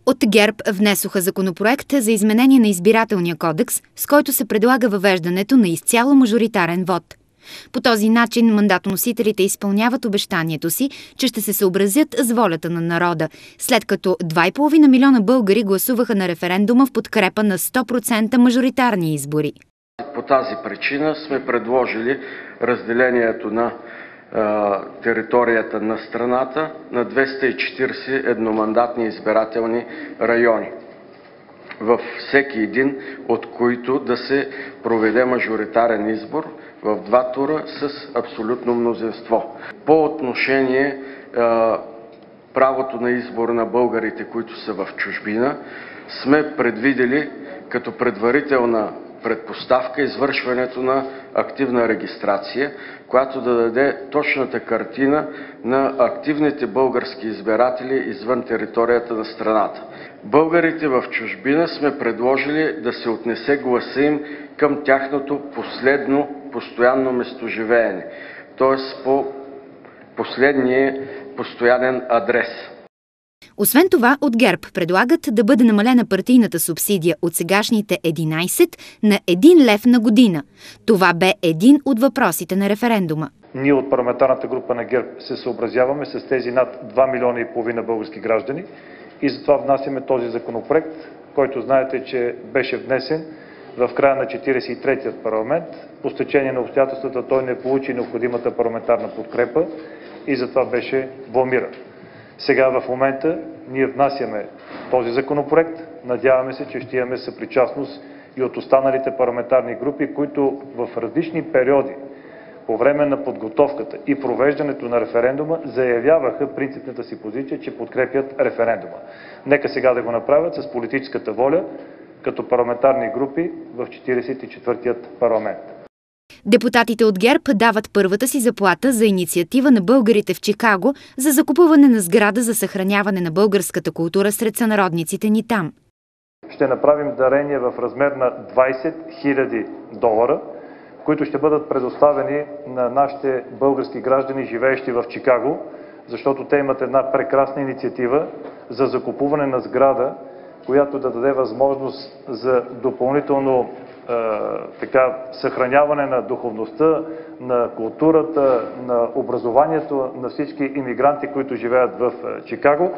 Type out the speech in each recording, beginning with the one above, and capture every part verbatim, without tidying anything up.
От ГЕРБ внесоха законопроект за изменение на избирателния кодекс, с който се предлага въвеждането на изцяло мажоритарен вод. По този начин мандатоносителите изпълняват обещанието си, че ще се съобразят с волята на народа, след като два и половина милиона българи гласуваха на референдума в подкрепа на сто процента мажоритарни избори. По тази причина сме предложили разделението на а, територията на страната на двеста и четиридесет едномандатни избирателни райони, във всеки един от които да се проведе мажоритарен избор в два тура с абсолютно мнозинство. По отношение а, правото на избор на българите, които са в чужбина, сме предвидели като предварителна предпоставка извършването на активна регистрация, която да даде точната картина на активните български избиратели извън територията на страната. Българите в чужбина сме предложили да се отнесе гласа им към тяхното последно постоянно местоживеене, т.е. по последния постоянен адрес. Освен това, от ГЕРБ предлагат да бъде намалена партийната субсидия от сегашните единайсет на един лев на година. Това бе един от въпросите на референдума. Ние от парламентарната група на ГЕРБ се съобразяваме с тези над два милиона и половина български граждани и затова внасяме този законопроект, който знаете, че беше внесен в края на четиридесет и третия парламент. По стечение на обстоятелствата той не получи необходимата парламентарна подкрепа и затова беше бламиран. Сега в момента ние внасяме този законопроект. Надяваме се, че ще имаме съпричастност и от останалите парламентарни групи, които в различни периоди по време на подготовката и провеждането на референдума заявяваха принципната си позиция, че подкрепят референдума. Нека сега да го направят с политическата воля като парламентарни групи в четиридесет и четвъртият парламент. Депутатите от ГЕРБ дават първата си заплата за инициатива на българите в Чикаго за закупуване на сграда за съхраняване на българската култура сред сънародниците ни там. Ще направим дарение в размер на двайсет хиляди долара, които ще бъдат предоставени на нашите български граждани, живеещи в Чикаго, защото те имат една прекрасна инициатива за закупуване на сграда, която да даде възможност за допълнително е, така, съхраняване на духовността, на културата, на образованието на всички имигранти, които живеят в Чикаго.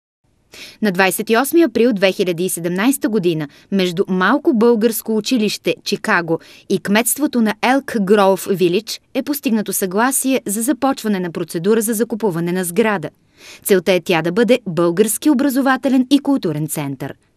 На двайсет и осми април две хиляди и седемнайсета година между Малко българско училище Чикаго и кметството на Елк Гроув Вилидж е постигнато съгласие за започване на процедура за закупуване на сграда. Целта е тя да бъде български образователен и културен център.